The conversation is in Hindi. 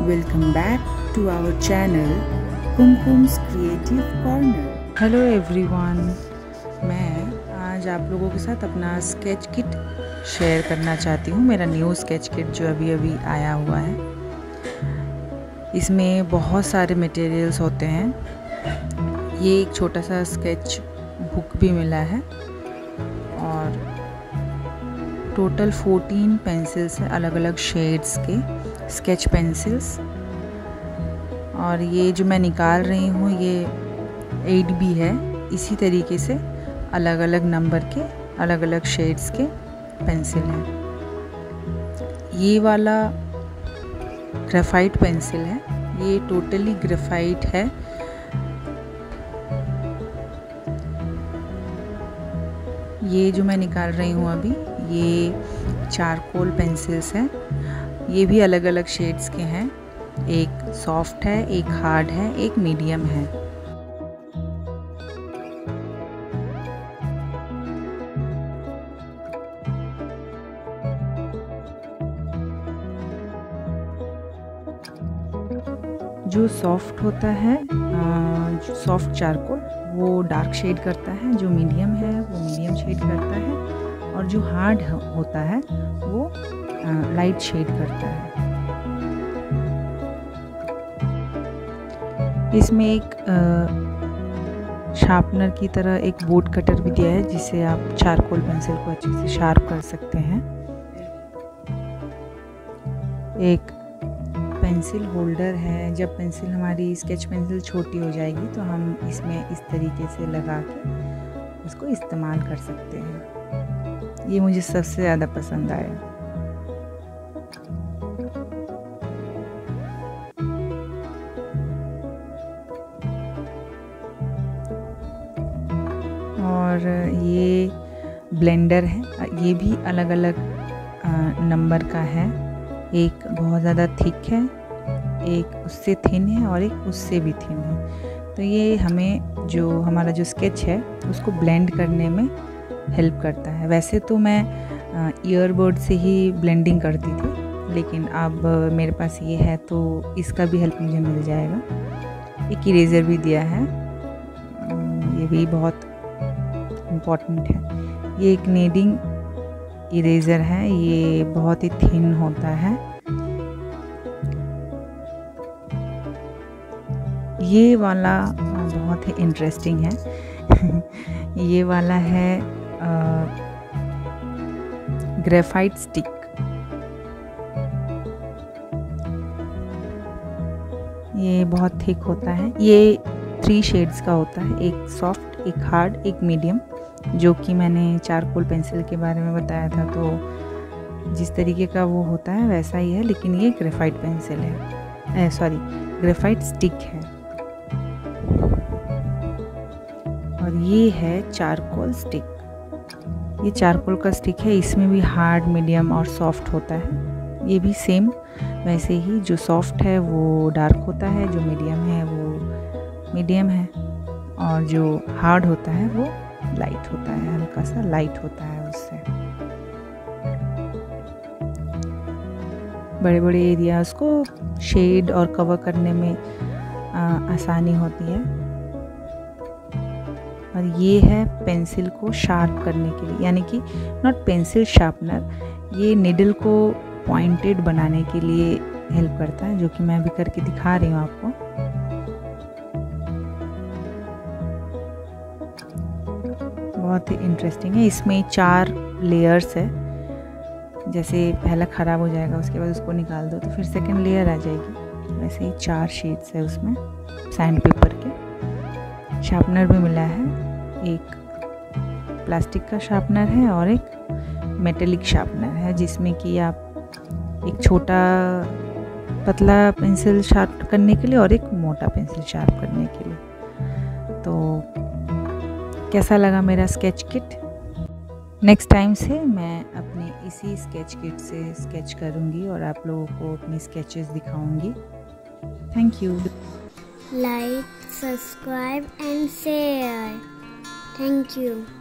Welcome back to our channel Kumkum's creative corner. Hello everyone, मैं आज आप लोगों के साथ अपना स्केच किट शेयर करना चाहती हूँ। मेरा न्यू स्केच किट जो अभी आया हुआ है। इसमें बहुत सारे मटेरियल्स होते हैं। ये एक छोटा सा स्केच बुक भी मिला है और टोटल 14 पेंसिल्स हैं, अलग अलग शेड्स के स्केच पेंसिल्स। और ये जो मैं निकाल रही हूँ ये 8B है। इसी तरीके से अलग अलग नंबर के अलग अलग शेड्स के पेंसिल हैं। ये वाला ग्रेफाइट पेंसिल है, ये टोटली ग्रेफाइट है। ये जो मैं निकाल रही हूँ अभी, ये चारकोल पेंसिल्स हैं। ये भी अलग अलग शेड्स के हैं। एक सॉफ्ट है, एक हार्ड है, एक मीडियम है। जो सॉफ्ट होता है, जो सॉफ्ट चारकोल वो डार्क शेड करता है, जो मीडियम है वो मीडियम शेड करता है, और जो हार्ड होता है वो लाइट शेड करता है। इसमें एक शार्पनर की तरह एक बोर्ड कटर भी दिया है, जिससे आप चारकोल पेंसिल को अच्छे से शार्प कर सकते हैं। एक पेंसिल होल्डर है। जब पेंसिल हमारी स्केच पेंसिल छोटी हो जाएगी तो हम इसमें इस तरीके से लगा के उसको इस्तेमाल कर सकते हैं। ये मुझे सबसे ज़्यादा पसंद आया। और ये ब्लेंडर है, ये भी अलग अलग नंबर का है। एक बहुत ज़्यादा थिक है, एक उससे थिन है और एक उससे भी थिन है। तो ये हमें जो हमारा जो स्केच है उसको ब्लेंड करने में हेल्प करता है। वैसे तो मैं ईयरबड से ही ब्लेंडिंग करती थी, लेकिन अब मेरे पास ये है तो इसका भी हेल्प मुझे मिल जाएगा। एक इरेज़र भी दिया है, ये भी बहुत इम्पॉर्टेंट है। ये एक नेडिंग इरेज़र है, ये बहुत ही थिन होता है। ये वाला बहुत ही इंटरेस्टिंग है। ये वाला है ग्रेफाइट स्टिक। ये बहुत थिक होता है। ये 3 शेड्स का होता है, एक सॉफ्ट, एक हार्ड, एक मीडियम। जो कि मैंने चारकोल पेंसिल के बारे में बताया था, तो जिस तरीके का वो होता है वैसा ही है, लेकिन ये ग्रेफाइट पेंसिल है, सॉरी ग्रेफाइट स्टिक है। और ये है चारकोल स्टिक। ये चारकोल का स्टिक है। इसमें भी हार्ड, मीडियम और सॉफ्ट होता है। ये भी सेम वैसे ही, जो सॉफ्ट है वो डार्क होता है, जो मीडियम है वो मीडियम है, और जो हार्ड होता है वो लाइट होता है, हल्का सा लाइट होता है उससे। बड़े बड़े एरियाज़ को शेड और कवर करने में आसानी होती है। और ये है पेंसिल को शार्प करने के लिए, यानी कि नॉट पेंसिल शार्पनर, ये निडल को पॉइंटेड बनाने के लिए हेल्प करता है, जो कि मैं अभी करके दिखा रही हूँ आपको। बहुत ही इंटरेस्टिंग है। इसमें 4 लेयर्स है। जैसे पहला ख़राब हो जाएगा, उसके बाद उसको निकाल दो तो फिर सेकंड लेयर आ जाएगी। वैसे ही 4 शेड्स है उसमें सैंड पेपर के। शार्पनर भी मिला है, एक प्लास्टिक का शार्पनर है और एक मेटेलिक शार्पनर है, जिसमें कि आप एक छोटा पतला पेंसिल शार्प करने के लिए और एक मोटा पेंसिल शार्प करने के लिए। तो कैसा लगा मेरा स्केच किट? नेक्स्ट टाइम से मैं अपने इसी स्केच किट से स्केच करूँगी और आप लोगों को अपनी स्केचेस दिखाऊँगी। Thank you. Like, subscribe and share. Thank you.